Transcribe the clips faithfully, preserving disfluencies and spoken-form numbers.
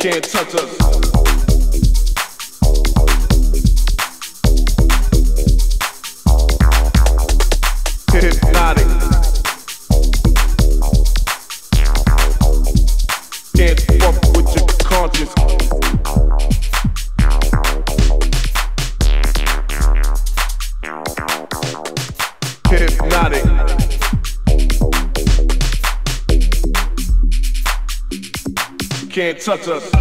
Can't touch us. Hypnotic. Can't fuck with your conscience. Hypnotic. Can't touch us.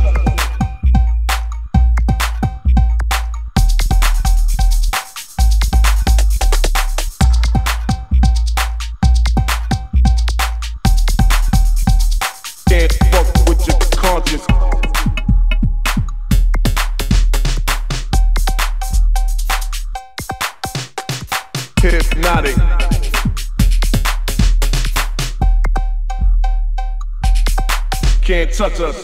Can't fuck with your conscience. Hypnotic. Can't touch us.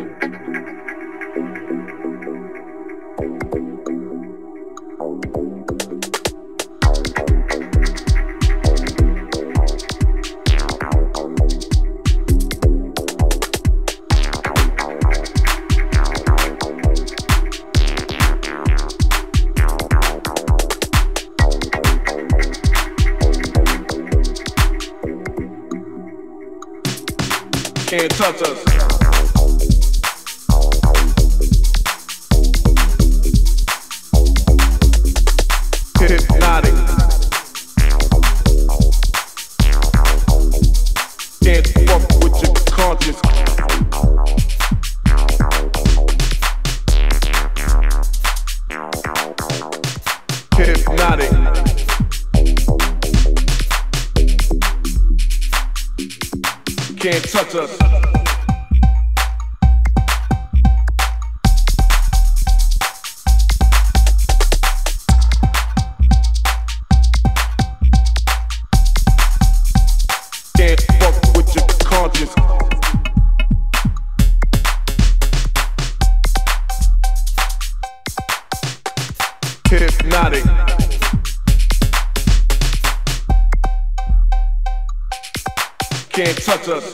Can't touch us. Hypnotic. Can't fuck with your conscience. Hypnotic. Can't touch us. Can't fuck with your conscience. Hypnotic. Can't touch us.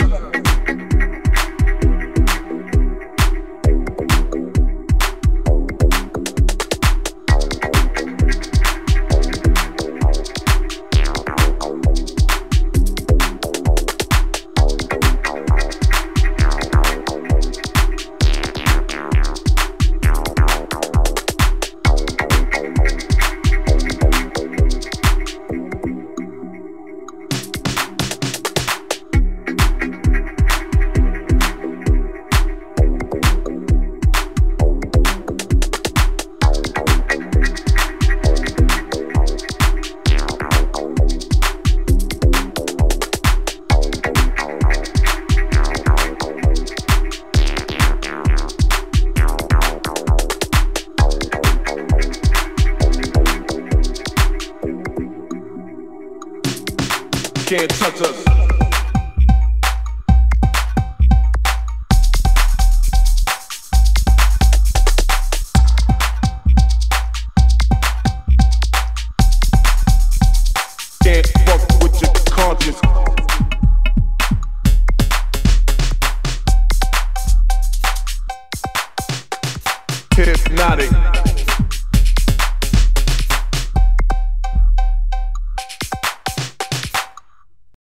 Can't touch us. Can't fuck with your conscience. Hypnotic.